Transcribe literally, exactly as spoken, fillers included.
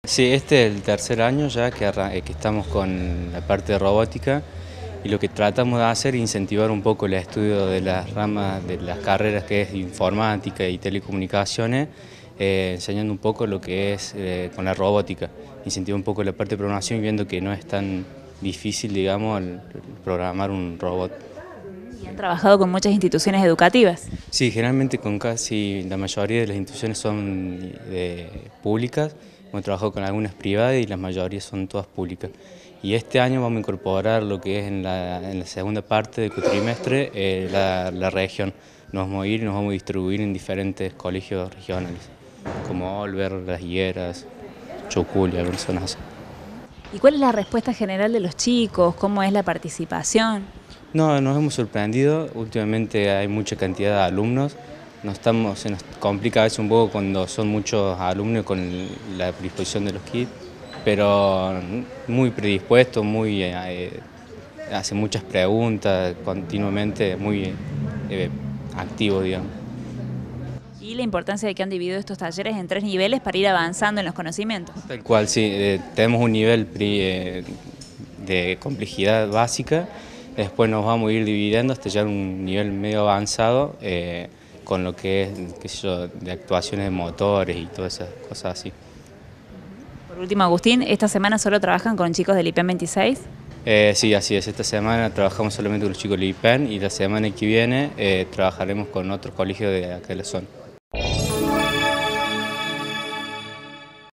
Sí, este es el tercer año ya que, arran- eh, que estamos con la parte de robótica y lo que tratamos de hacer es incentivar un poco el estudio de las ramas de las carreras que es informática y telecomunicaciones, eh, enseñando un poco lo que es eh, con la robótica, incentivar un poco la parte de programación y viendo que no es tan difícil, digamos, el- el programar un robot. Y han trabajado con muchas instituciones educativas. Sí, generalmente con casi la mayoría de las instituciones son eh, públicas, hemos trabajado con algunas privadas y la mayoría son todas públicas. Y este año vamos a incorporar lo que es en la, en la segunda parte del cuatrimestre eh, la, la región. Nos vamos a ir y nos vamos a distribuir en diferentes colegios regionales, como Olver, Las Higueras, Chocul y algunas zonas así. ¿Y cuál es la respuesta general de los chicos? ¿Cómo es la participación? No, nos hemos sorprendido, últimamente hay mucha cantidad de alumnos, nos estamos, se nos complica a veces un poco cuando son muchos alumnos con la predisposición de los kits, pero muy predispuestos, muy, eh, hace muchas preguntas continuamente, muy eh, activos, digamos. Y la importancia de que han dividido estos talleres en tres niveles para ir avanzando en los conocimientos. Tal cual, sí, eh, tenemos un nivel pri- eh, de complejidad básica, después nos vamos a ir dividiendo hasta llegar a un nivel medio avanzado eh, con lo que es, qué sé yo, de actuaciones de motores y todas esas cosas así. Por último, Agustín, esta semana solo trabajan con chicos del I P E M veintiséis. Eh, sí, así es, esta semana trabajamos solamente con los chicos del I P E N y la semana que viene eh, trabajaremos con otros colegios de acá de la zona.